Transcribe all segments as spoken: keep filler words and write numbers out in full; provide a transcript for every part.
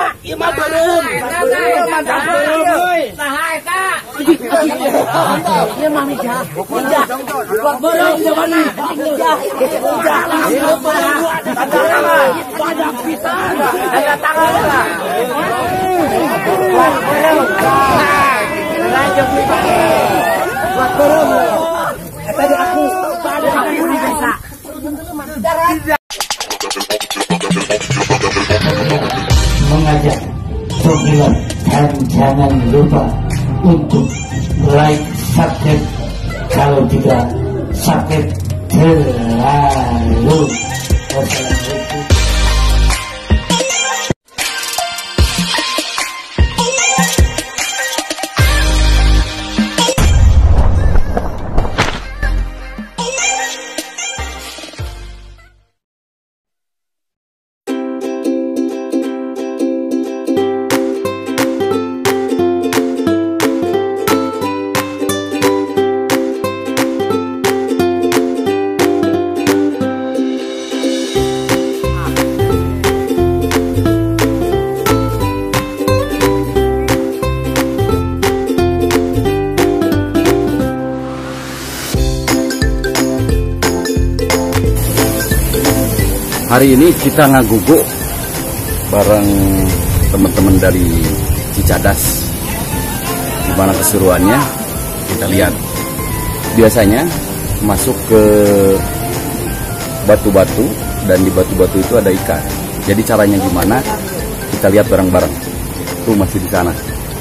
ieu mah beureum. Mantap beureum euy. Saha eta? Ieu mah mijah. Mijah. Buat beureum jawabanna. Mijah. Mijah. Banyak pisan. Ada tangan lah. Buat beureum. Lanjut mijah. Buat beureum. Eta di aku. Ada aku di desa. Mengajak sobat dan jangan lupa untuk like, subscribe kalau tidak subscribe terlalu. Wassalamualaikum. Hari ini kita ngaguguk bareng teman-teman dari Cicadas. Gimana keseruannya? Kita lihat. Biasanya masuk ke batu-batu dan di batu-batu itu ada ikan. Jadi caranya gimana? Kita lihat bareng-bareng. Tuh masih di sana.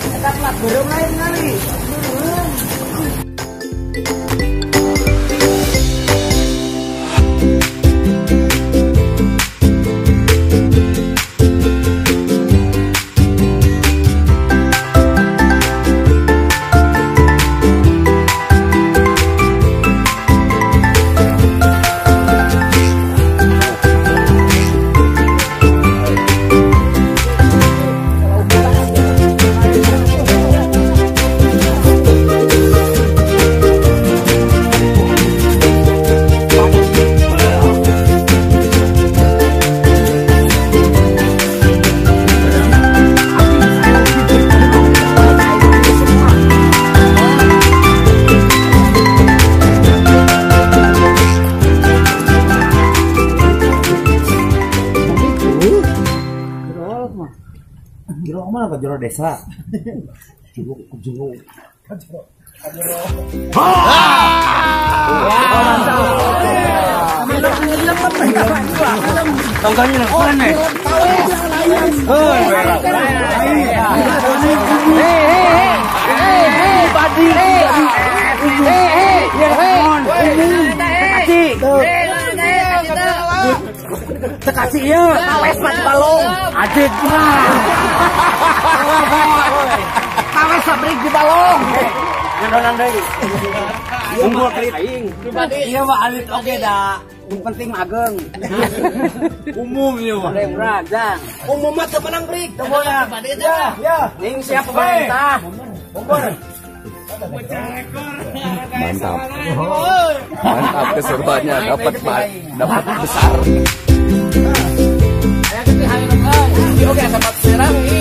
Jero mana ke jero desa? Jero jero. Tongkangnya nak mana nih? Hei, hei, hei, hei, padi. Hei, hei, hei, tekasih ya, kawes mati balong, adik mah. Kawes sabrik di balong. Ngandonan deui. Unggul aing. Ieu mah alit oge da. Yang penting ageng. Umum ieu mah. Rajang. Umum mah teu menang brik. Teu boleh. Ya, ya. Ning siap pemerintah. Umpur. Mantap. Mantap keseruannya dapat dapat besar. Ayo kita hari ini. Oke, sama serang ini.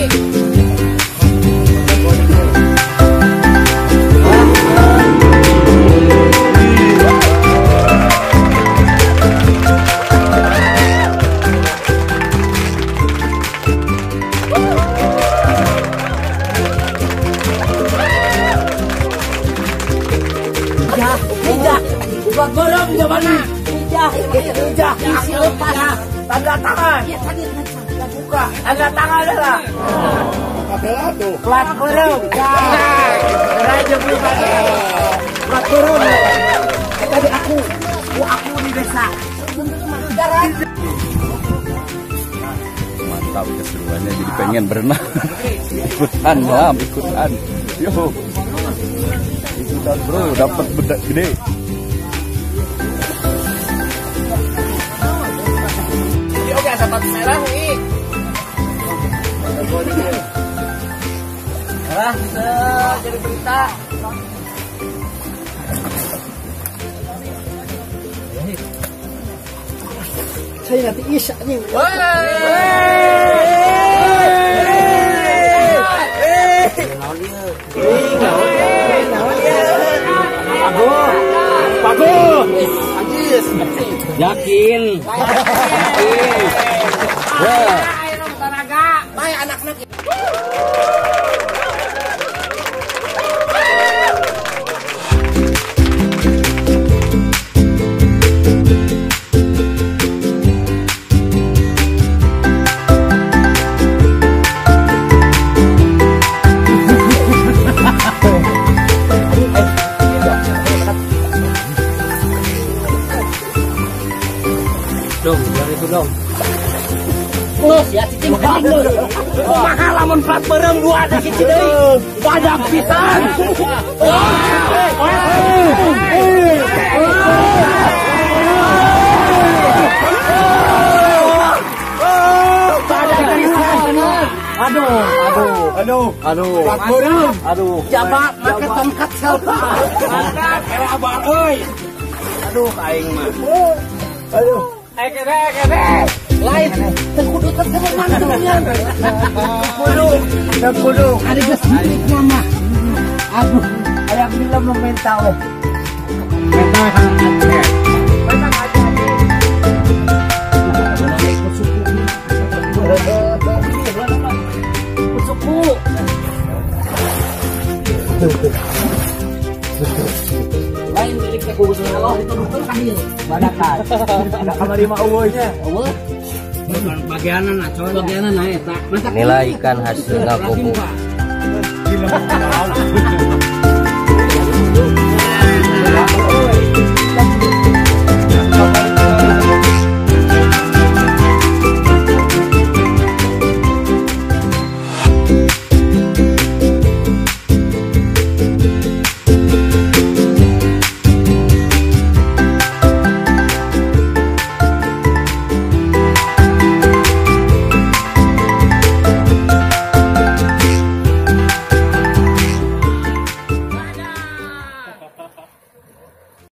Buat borong jawabannya. Mijah, mijah, isi lepas. Tanda tangan. Buka, tanda tangan adalah. Plat borong. Raja pribadi. Plat borong. Tadi aku, aku di desa. Mantap keseruannya, jadi pengen berenang. Ikutan lah, ikutan. Yo. Ikutan bro, dapat bedak gede. Oke, dapat merah nih. Merah bisa jadi berita. Saya nanti isya nih. lain. Lain. Wah, baik anak-anak. Dong, yang itu dong. Terus ya cicing kening dulu. Mahal lamun plat bareng dua ada cici deui. Badak pisan. Badak pisan. Aduh, aduh, aduh, aduh. Plat bareng. Aduh. Jaba make tongkat selpa. Badak era abang euy. Aduh, aing mah. Aduh. Eh kene kene. Lain, terkudu terkudu mana dulunya? Kudu, dan kudu. Ada kesini mama. Aduh, ayam bilang mau mental. Mental kan ada. Mental aja. Suku. Lain dari kekuatan Allah itu betul kan dia. Badakan. Ada kamar lima eueuhnya. Allah. Bagianan nah, coy. Bagianan nah eta. Nilai ikan hasil ngakubu. Gila.